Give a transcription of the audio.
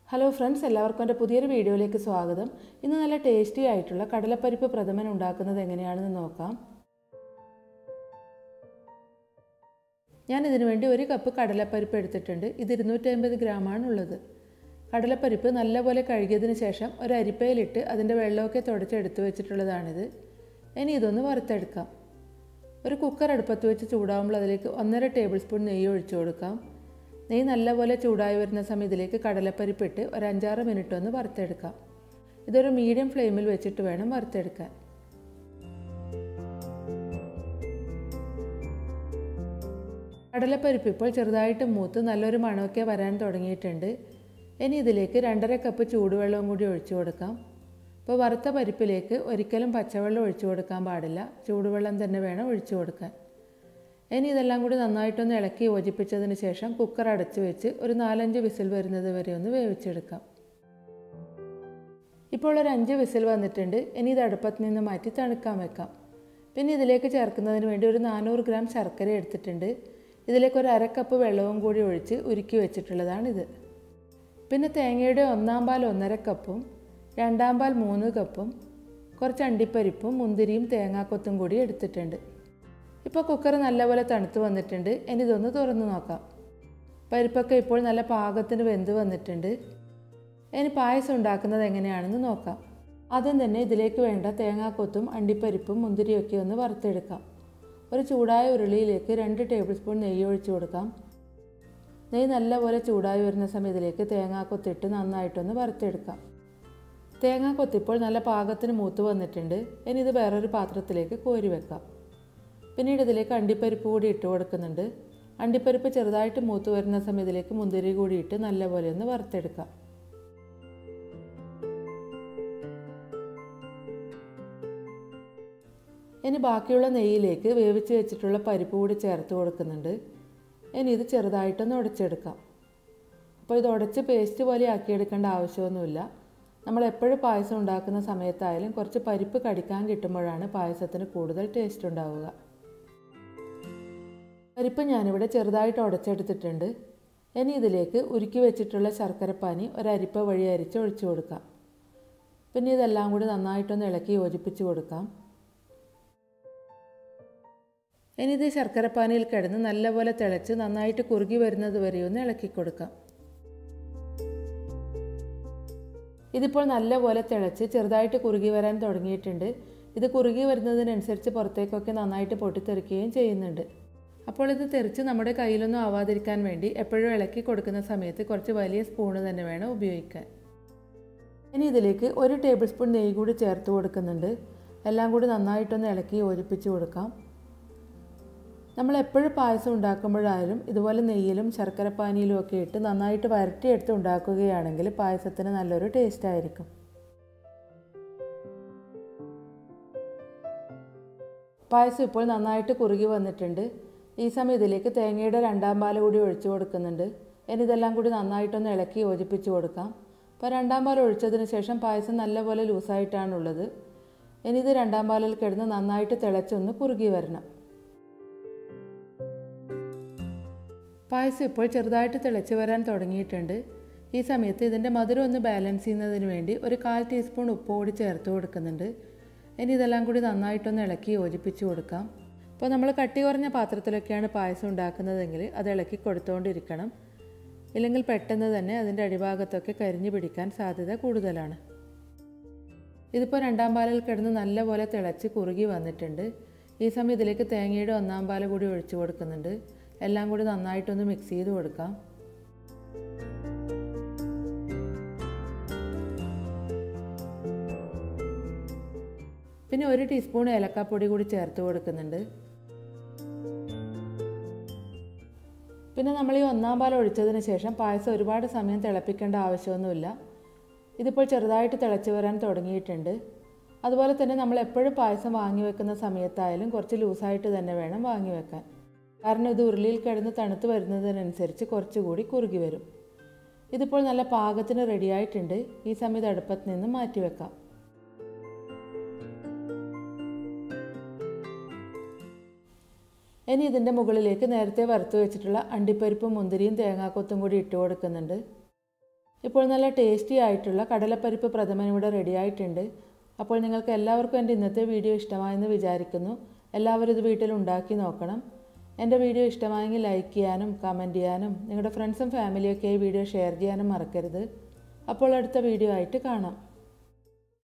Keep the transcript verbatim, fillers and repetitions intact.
Hello friends, എല്ലാവർക്കും എൻ്റെ പുതിയൊരു വീഡിയോയിലേക്ക് സ്വാഗതം. ഇന്ന് നല്ല ടേസ്റ്റി ആയിട്ടുള്ള കടലപ്പരിപ്പ് പ്രഥമൻ ഉണ്ടാക്കുന്നത് എങ്ങനെയാണെന്ന് നോക്കാം. ഞാൻ ഇതിനു വേണ്ടി ഒരു കപ്പ് കടലപ്പരിപ്പ് എടുത്തിട്ടുണ്ട്. ഇത് ഇരുന്നൂറ്റി അമ്പത് ഗ്രാം ആണ് ഉള്ളത്. കടലപ്പരിപ്പ് നല്ലപോലെ കഴുകിയതിനു ശേഷം ഒരു അരിപ്പയിലിട്ട് അതിൻ്റെ വെള്ളമൊക്കെ തുടച്ചെടുത്ത് വെച്ചിട്ടുള്ളതാണിത്. ഇനി ഇതൊന്ന് വറുത്തെടുക്കാം. ഒരു കുക്കർ അടുപ്പത്ത് വെച്ച് ചൂടാവുമ്പോൾ അതിലേക്ക് ഒന്നര ടേബിൾ സ്പൂൺ നെയ്യ് ഒഴിച്ചു കൊടുക്കാം. നെയ്യ് നല്ലപോലെ ചൂടായി വരുന്ന സമയം ഇതിലേക്ക് കടലപ്പരിപ്പിട്ട് ഒരു അഞ്ചാറ് മിനിറ്റ് ഒന്ന് വറുത്തെടുക്കാം. ഇതൊരു മീഡിയം ഫ്ലെയിമിൽ വെച്ചിട്ട് വേണം വറുത്തെടുക്കാൻ. കടലപ്പരിപ്പ് ഇപ്പോൾ ചെറുതായിട്ട് മൂത്ത് നല്ലൊരു മണമൊക്കെ വരാൻ തുടങ്ങിയിട്ടുണ്ട്. ഇനി ഇതിലേക്ക് രണ്ടര കപ്പ് ചൂടുവെള്ളവും കൂടി ഒഴിച്ചു കൊടുക്കാം. അപ്പോൾ വറുത്ത പരിപ്പിലേക്ക് ഒരിക്കലും പച്ചവെള്ളം ഒഴിച്ചു കൊടുക്കാൻ പാടില്ല. ചൂടുവെള്ളം തന്നെ വേണം ഒഴിച്ചു കൊടുക്കാൻ. ഇനി ഇതെല്ലാം കൂടി നന്നായിട്ടൊന്ന് ഇളക്കി യോജിപ്പിച്ചതിന് ശേഷം കുക്കർ അടച്ചു വെച്ച് ഒരു നാലഞ്ച് വിസിൽ വരുന്നത് വരെ ഒന്ന് വേവിച്ചെടുക്കാം. ഇപ്പോൾ ഒരു അഞ്ച് വിസിൽ വന്നിട്ടുണ്ട്. ഇനി ഇത് അടുപ്പത്ത് നിന്ന് മാറ്റി തണുക്കാൻ വെക്കാം. പിന്നെ ഇതിലേക്ക് ചേർക്കുന്നതിന് വേണ്ടി ഒരു നാനൂറ് ഗ്രാം ശർക്കര എടുത്തിട്ടുണ്ട്. ഇതിലേക്ക് ഒരു അര കപ്പ് വെള്ളവും കൂടി ഒഴിച്ച് ഉരുക്കി വെച്ചിട്ടുള്ളതാണിത്. പിന്നെ തേങ്ങയുടെ ഒന്നാം പാൽ ഒന്നര കപ്പും രണ്ടാം പാൽ മൂന്ന് കപ്പും കുറച്ച് അണ്ടിപ്പരിപ്പും മുന്തിരിയും തേങ്ങാക്കൊത്തും കൂടി എടുത്തിട്ടുണ്ട്. ഇപ്പോൾ കുക്കർ നല്ലപോലെ തണുത്ത് വന്നിട്ടുണ്ട്. ഇനി ഇതൊന്ന് തുറന്ന് നോക്കാം. പരിപ്പൊക്കെ ഇപ്പോൾ നല്ല പാകത്തിന് വെന്ത് വന്നിട്ടുണ്ട്. ഇനി പായസം ഉണ്ടാക്കുന്നത് എങ്ങനെയാണെന്ന് നോക്കാം. ആദ്യം തന്നെ ഇതിലേക്ക് വേണ്ട തേങ്ങാക്കൊത്തും അണ്ടിപ്പരിപ്പും മുന്തിരിയൊക്കെ ഒന്ന് വറുത്തെടുക്കാം. ഒരു ചൂടായ ഉരുളിയിലേക്ക് രണ്ട് ടേബിൾ സ്പൂൺ നെയ്യ് ഒഴിച്ചു കൊടുക്കാം. നെയ്യ് നല്ലപോലെ ചൂടായി വരുന്ന സമയം ഇതിലേക്ക് തേങ്ങാക്കൊത്തിട്ട് നന്നായിട്ടൊന്ന് വറുത്തെടുക്കാം. തേങ്ങാക്കൊത്തിപ്പോൾ നല്ല പാകത്തിന് മൂത്ത് വന്നിട്ടുണ്ട്. ഇനി ഇത് വേറൊരു പാത്രത്തിലേക്ക് കോരി വെക്കാം. പിന്നീട് ഇതിലേക്ക് അണ്ടിപ്പരിപ്പ് കൂടി ഇട്ട് കൊടുക്കുന്നുണ്ട്. അണ്ടിപ്പരിപ്പ് ചെറുതായിട്ട് മൂത്ത് വരുന്ന സമയം ഇതിലേക്ക് മുന്തിരി കൂടി ഇട്ട് നല്ലപോലെ ഒന്ന് വറുത്തെടുക്കാം. ഇനി ബാക്കിയുള്ള നെയ്യിലേക്ക് വേവിച്ച് വെച്ചിട്ടുള്ള പരിപ്പ് കൂടി ചേർത്ത് കൊടുക്കുന്നുണ്ട്. ഇനി ഇത് ചെറുതായിട്ടൊന്ന് ഉടച്ചെടുക്കാം. അപ്പോൾ ഇത് ഉടച്ച് പേസ്റ്റ് പോലെ ആക്കിയെടുക്കേണ്ട ആവശ്യമൊന്നുമില്ല. നമ്മൾ എപ്പോഴും പായസം ഉണ്ടാക്കുന്ന സമയത്തായാലും കുറച്ച് പരിപ്പ് കടിക്കാൻ കിട്ടുമ്പോഴാണ് പായസത്തിന് കൂടുതൽ ടേസ്റ്റ് ഉണ്ടാവുക. പരിപ്പ് ഞാനിവിടെ ചെറുതായിട്ട് ഉടച്ചെടുത്തിട്ടുണ്ട്. ഇനി ഇതിലേക്ക് ഉരുക്കി വെച്ചിട്ടുള്ള ശർക്കരപ്പാനി ഒരരിപ്പ വഴി അരിച്ച് ഒഴിച്ചു കൊടുക്കാം. പിന്നെ ഇതെല്ലാം കൂടി നന്നായിട്ടൊന്ന് ഇളക്കി യോജിപ്പിച്ച് കൊടുക്കാം. ഇനി ഇത് ശർക്കരപ്പാനിയിൽ കിടന്ന് നല്ലപോലെ തിളച്ച് നന്നായിട്ട് കുറുകി വരുന്നത് വരെ ഒന്ന് ഇളക്കി കൊടുക്കാം. ഇതിപ്പോൾ നല്ലപോലെ തിളച്ച് ചെറുതായിട്ട് കുറുകി വരാൻ തുടങ്ങിയിട്ടുണ്ട്. ഇത് കുറുകി വരുന്നതിനനുസരിച്ച് പുറത്തേക്കൊക്കെ നന്നായിട്ട് പൊട്ടിത്തെറിക്കുകയും ചെയ്യുന്നുണ്ട്. അപ്പോൾ ഇത് തെറിച്ച് നമ്മുടെ കയ്യിലൊന്നും ആവാതിരിക്കാൻ വേണ്ടി എപ്പോഴും ഇളക്കി കൊടുക്കുന്ന സമയത്ത് കുറച്ച് വലിയ സ്പൂണ് തന്നെ വേണം ഉപയോഗിക്കാൻ. ഇനി ഇതിലേക്ക് ഒരു ടേബിൾ സ്പൂൺ നെയ്യ് കൂടി ചേർത്ത് കൊടുക്കുന്നുണ്ട്. എല്ലാം കൂടി നന്നായിട്ടൊന്ന് ഇളക്കി യോജിപ്പിച്ച് കൊടുക്കാം. നമ്മൾ എപ്പോഴും പായസം ഉണ്ടാക്കുമ്പോഴായാലും ഇതുപോലെ നെയ്യിലും ശർക്കരപ്പാനിയിലും ഒക്കെ ഇട്ട് നന്നായിട്ട് വരട്ടിയെടുത്ത് ഉണ്ടാക്കുകയാണെങ്കിൽ പായസത്തിന് നല്ലൊരു ടേസ്റ്റ് ആയിരിക്കും. പായസം ഇപ്പോൾ നന്നായിട്ട് കുറുകി വന്നിട്ടുണ്ട്. ഈ സമയം ഇതിലേക്ക് തേങ്ങയുടെ രണ്ടാം പാൽ കൂടി ഒഴിച്ചു കൊടുക്കുന്നുണ്ട്. ഇനി ഇതെല്ലാം കൂടി നന്നായിട്ടൊന്ന് ഇളക്കി യോജിപ്പിച്ച് കൊടുക്കാം. അപ്പോൾ രണ്ടാം പാൽ ഒഴിച്ചതിന് ശേഷം പായസം നല്ലപോലെ ലൂസായിട്ടാണുള്ളത്. ഇനി ഇത് രണ്ടാം പാലിൽ കിടന്ന് നന്നായിട്ട് തിളച്ചൊന്ന് കുറുകി വരണം. പായസം ഇപ്പോൾ ചെറുതായിട്ട് തിളച്ച് വരാൻ തുടങ്ങിയിട്ടുണ്ട്. ഈ സമയത്ത് ഇതിൻ്റെ മധുരം ഒന്ന് ബാലൻസ് ചെയ്യുന്നതിന് വേണ്ടി ഒരു കാൽ ടീസ്പൂൺ ഉപ്പ് കൂടി ചേർത്ത് കൊടുക്കുന്നുണ്ട്. ഇനി ഇതെല്ലാം കൂടി നന്നായിട്ടൊന്ന് ഇളക്കി യോജിപ്പിച്ച് കൊടുക്കാം. അപ്പോൾ നമ്മൾ കട്ടി കുറഞ്ഞ പാത്രത്തിലൊക്കെയാണ് പായസം ഉണ്ടാക്കുന്നതെങ്കിൽ അത് ഇളക്കി കൊടുത്തുകൊണ്ടിരിക്കണം. ഇല്ലെങ്കിൽ പെട്ടെന്ന് തന്നെ അതിൻ്റെ അടിഭാഗത്തൊക്കെ കരിഞ്ഞു പിടിക്കാൻ സാധ്യത കൂടുതലാണ്. ഇതിപ്പോൾ രണ്ടാം പാലിൽ കിടന്ന് നല്ലപോലെ തിളച്ച് കുറുകി വന്നിട്ടുണ്ട്. ഈ സമയം ഇതിലേക്ക് തേങ്ങയുടെ ഒന്നാം പാൽ കൂടി ഒഴിച്ചു കൊടുക്കുന്നുണ്ട്. എല്ലാം കൂടി നന്നായിട്ടൊന്ന് മിക്സ് ചെയ്ത് കൊടുക്കാം. പിന്നെ ഒരു ടീസ്പൂൺ ഏലക്കാപ്പൊടി കൂടി ചേർത്ത് കൊടുക്കുന്നുണ്ട്. പിന്നെ നമ്മൾ ഈ ഒന്നാം പാൽ ഒഴിച്ചതിന് ശേഷം പായസം ഒരുപാട് സമയം തിളപ്പിക്കേണ്ട ആവശ്യമൊന്നുമില്ല. ഇതിപ്പോൾ ചെറുതായിട്ട് തിളച്ച് വരാൻ തുടങ്ങിയിട്ടുണ്ട്. അതുപോലെ തന്നെ നമ്മൾ എപ്പോഴും പായസം വാങ്ങി വെക്കുന്ന സമയത്തായാലും കുറച്ച് ലൂസായിട്ട് തന്നെ വേണം വാങ്ങി വെക്കാൻ. കാരണം ഇത് ഉരുളിയിൽ കിടന്ന് തണുത്ത് വരുന്നതിനനുസരിച്ച് കുറച്ചുകൂടി കുറുകി വരും. ഇതിപ്പോൾ നല്ല പാകത്തിന് റെഡിയായിട്ടുണ്ട്. ഈ സമയത്ത് അടുപ്പത്ത് നിന്ന് മാറ്റി വെക്കാം. ഇനി ഇതിൻ്റെ മുകളിലേക്ക് നേരത്തെ വറുത്ത് വെച്ചിട്ടുള്ള അണ്ടിപ്പരിപ്പും മുന്തിരിയും തേങ്ങാക്കൊത്തും കൂടി ഇട്ട് കൊടുക്കുന്നുണ്ട്. ഇപ്പോൾ നല്ല ടേസ്റ്റി ആയിട്ടുള്ള കടലപ്പരിപ്പ് പ്രഥമൻ ഇവിടെ റെഡി ആയിട്ടുണ്ട്. അപ്പോൾ നിങ്ങൾക്ക് എല്ലാവർക്കും എൻ്റെ ഇന്നത്തെ വീഡിയോ ഇഷ്ടമായെന്ന് വിചാരിക്കുന്നു. എല്ലാവരും ഇത് വീട്ടിൽ ഉണ്ടാക്കി നോക്കണം. എൻ്റെ വീഡിയോ ഇഷ്ടമായെങ്കിൽ ലൈക്ക് ചെയ്യാനും കമൻറ്റ് ചെയ്യാനും നിങ്ങളുടെ ഫ്രണ്ട്സും ഫാമിലിയൊക്കെ ഈ വീഡിയോ ഷെയർ ചെയ്യാനും മറക്കരുത്. അപ്പോൾ അടുത്ത വീഡിയോ ആയിട്ട് കാണാം.